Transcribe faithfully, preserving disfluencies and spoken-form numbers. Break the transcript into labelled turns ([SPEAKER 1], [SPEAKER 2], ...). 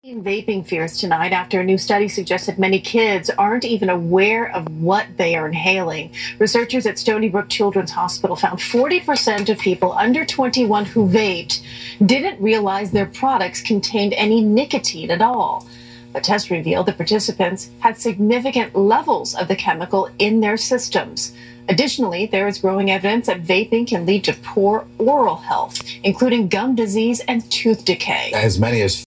[SPEAKER 1] Vaping fears tonight after a new study suggests that many kids aren't even aware of what they are inhaling. Researchers at Stony Brook Children's Hospital found forty percent of people under twenty-one who vaped didn't realize their products contained any nicotine at all. The test revealed that participants had significant levels of the chemical in their systems. Additionally, there is growing evidence that vaping can lead to poor oral health, including gum disease and tooth decay.
[SPEAKER 2] As many as